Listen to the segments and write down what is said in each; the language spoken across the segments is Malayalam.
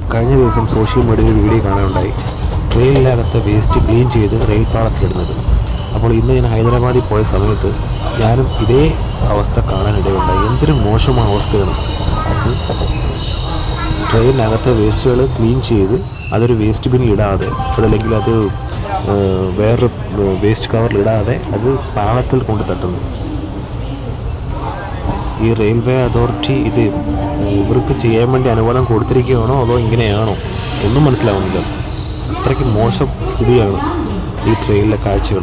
കഴിഞ്ഞ ദിവസം സോഷ്യൽ മീഡിയയിൽ വീഡിയോ കാണാനുണ്ടായി ട്രെയിനിനകത്ത് വേസ്റ്റ് ക്ലീൻ ചെയ്ത് റെയിൽ പാളത്തിലിടുന്നത്. അപ്പോൾ ഇന്ന് ഞാൻ ഹൈദരാബാദിൽ പോയ സമയത്ത് ഞാനും ഇതേ അവസ്ഥ കാണാനിടയുണ്ടായി. എന്തൊരു മോശമായ അവസ്ഥയാണ്. ട്രെയിനിനകത്ത് വേസ്റ്റുകൾ ക്ലീൻ ചെയ്ത് അതൊരു വേസ്റ്റ് ബിന്നിൽ ഇടാതെ, അതല്ലെങ്കിൽ അത് വേറൊരു വേസ്റ്റ് കവറിലിടാതെ അത് പാളത്തിൽ കൊണ്ട് തട്ടുന്നു. ഈ റെയിൽവേ അതോറിറ്റി ഇത് ഇവർക്ക് ചെയ്യാൻ വേണ്ടി അനുവാദം കൊടുത്തിരിക്കുകയാണോ അതോ ഇങ്ങനെയാണോ ഒന്നും മനസ്സിലാവുന്നില്ല. അത്രയ്ക്ക് മോശം സ്ഥിതിയാണ് ഈ ട്രെയിനിലെ കാഴ്ചകൾ.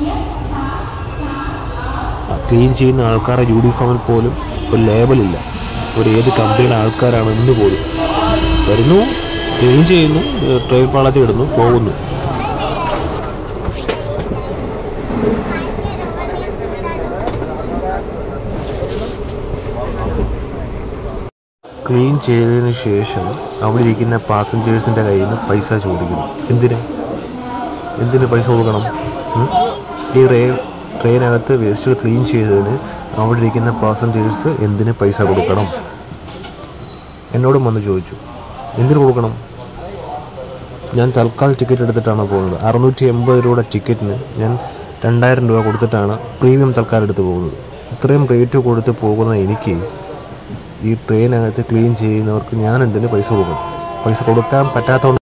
ക്ലീൻ ചെയ്യുന്ന ആൾക്കാരുടെ യൂണിഫോമിൽ പോലും ഒരു ലേബലില്ല. ഏത് കമ്പനിയുടെ ആൾക്കാരാണ് എന്ന് പോലും. വരുന്നു, ക്ലീൻ ചെയ്യുന്നു, ട്രെയിൻ പാളത്തിൽ ഇടുന്നു, പോകുന്നു. ക്ലീൻ ചെയ്തതിന് ശേഷം അവിടെ ഇരിക്കുന്ന പാസഞ്ചേഴ്സിൻ്റെ കയ്യിൽ നിന്ന് പൈസ ചോദിക്കുന്നു. എന്തിന് പൈസ കൊടുക്കണം? ഈ ട്രെയിനകത്ത് വേസ്റ്റുകൾ ക്ലീൻ ചെയ്തതിന് അവിടെ ഇരിക്കുന്ന പാസഞ്ചേഴ്സ് എന്തിന് പൈസ കൊടുക്കണം? എന്നോടും വന്ന് ചോദിച്ചു, എന്തിനു കൊടുക്കണം? ഞാൻ തൽക്കാൽ ടിക്കറ്റ് എടുത്തിട്ടാണ് പോകുന്നത്. 680 രൂപയുടെ ടിക്കറ്റിന് ഞാൻ 2000 രൂപ കൊടുത്തിട്ടാണ് പ്രീമിയം തൽക്കാലം എടുത്ത് പോകുന്നത്. ഇത്രയും റേറ്റ് കൊടുത്ത് പോകുന്ന എനിക്ക് ഈ ട്രെയിനകത്ത് ക്ലീൻ ചെയ്യുന്നവർക്ക് ഞാൻ എന്തിന് പൈസ കൊടുക്കണം? പൈസ കൊടുക്കാൻ പറ്റാത്തതുകൊണ്ട്